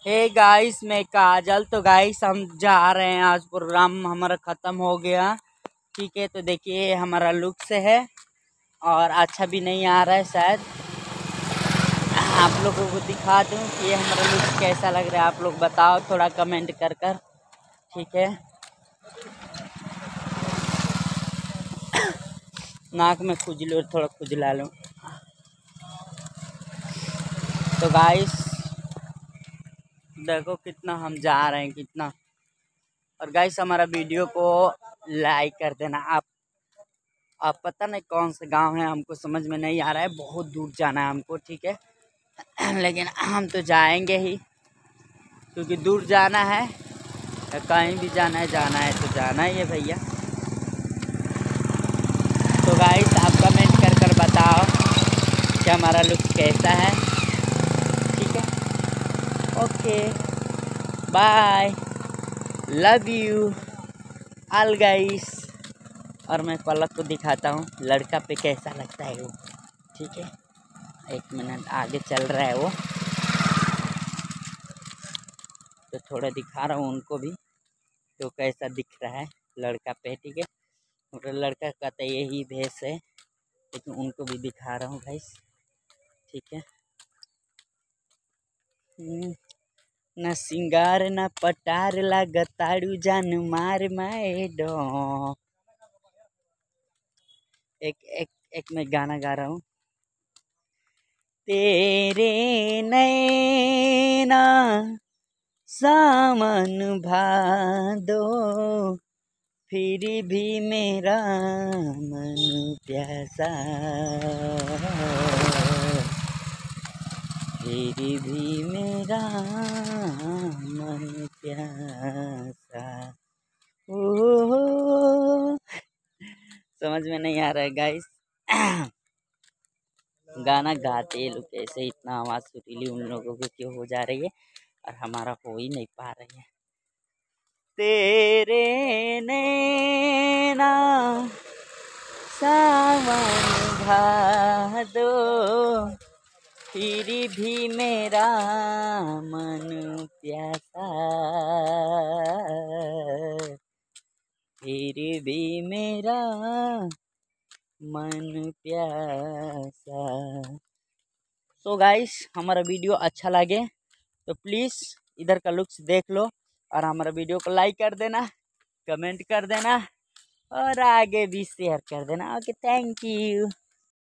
Hey guys, मैं काजल। तो guys हम जा रहे हैं, आज प्रोग्राम हमारा ख़त्म हो गया। ठीक है, तो देखिए हमारा लुक से है और अच्छा भी नहीं आ रहा है शायद। आप लोगों को दिखा दूं कि ये हमारा लुक कैसा लग रहा है। आप लोग बताओ थोड़ा कमेंट कर कर। ठीक है, नाक में खुजली और थोड़ा खुजला लूँ। तो गाइस देखो कितना हम जा रहे हैं, कितना। और गाइस हमारा वीडियो को लाइक कर देना। आप पता नहीं कौन सा गांव है, हमको समझ में नहीं आ रहा है, बहुत दूर जाना है हमको। ठीक है लेकिन हम तो जाएंगे ही, क्योंकि दूर जाना है या कहीं भी जाना है तो जाना ही है भैया। तो गाइस आप कमेंट कर कर बताओ कि हमारा लुक कैसा है। ठीक है, okay, bye, love you all guys. और मैं पलक को दिखाता हूँ लड़का पे कैसा लगता है वो। ठीक है, 1 मिनट आगे चल रहा है वो, तो थोड़ा दिखा रहा हूँ उनको भी तो कैसा दिख रहा है लड़का पे। ठीक है, मतलब लड़का का तो यही भेष है, लेकिन उनको भी दिखा रहा हूँ गाइस। ठीक है, न सिंगार न पटार लागताड़ू जान मार मैडो। एक एक एक मैं गाना गा रहा हूँ। तेरे नैना सावन भादो, फिर भी मेरा मन प्यासा, फिर भी मेरा मन प्यासा। ओ समझ में नहीं आ रहा है गाइस। गाना गाते लोग कैसे, इतना आवाज़ सुरीली उन लोगों की क्यों हो जा रही है और हमारा हो ही नहीं पा रही है। तेरे नैना सावन भादो, फिर भी मेरा मन प्यासा, फिर भी मेरा मन प्यासा। सो गाइस हमारा वीडियो अच्छा लगे तो प्लीज़ इधर का लुक्स देख लो और हमारा वीडियो को लाइक कर देना, कमेंट कर देना और आगे भी शेयर कर देना। Okay, thank you.